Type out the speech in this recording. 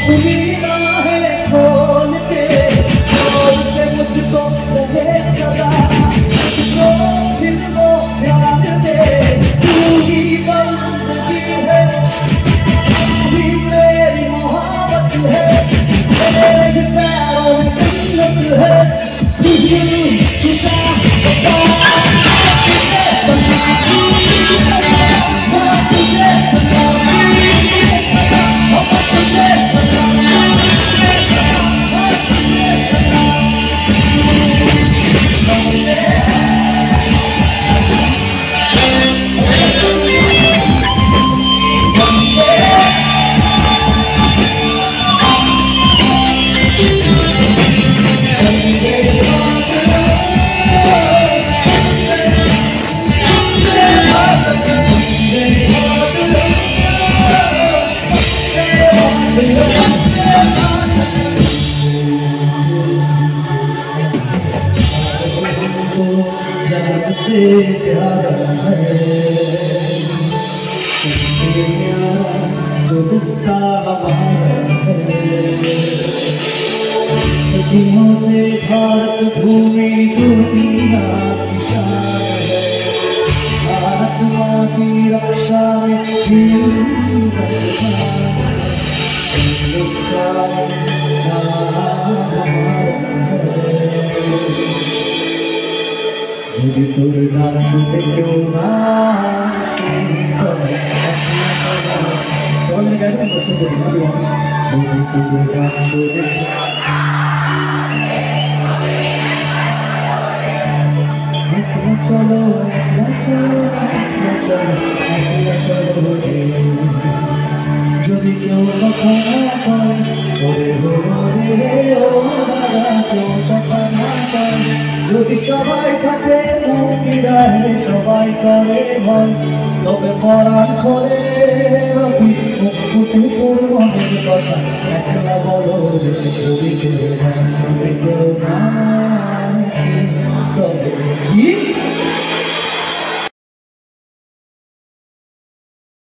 अपनी राहें खोल के खोल से मुझको रहे सदा, मुझको फिर वो प्यार दे। तू ही बंदगी है, तू ही मेरी मोहब्बत है, तेरे पैरों में जन्नत है। तू ही खुदा बता, जब से प्यारा है सबसे प्यारा गुस्सा हमारा है। सदियों से भारत भूमि दुनिया की शान है। भारत माँ की रक्षा में हिंदुस्तान যদি তোর গান শুনতে কেউ না চল গান বসে করি যদি তোর গান শুনে চলো চলো চলো যদি কেউ কথা না পায় ওরে রে ও দাদা কেউ কথা না পায়। যদি সবাই থাকে মুখিরাহে সবাই করে ভয়, তবে পরাণ করে রবি মুখটি তোর মনের কথা একলা বলো রে ছবিতে গান শুনে কেউ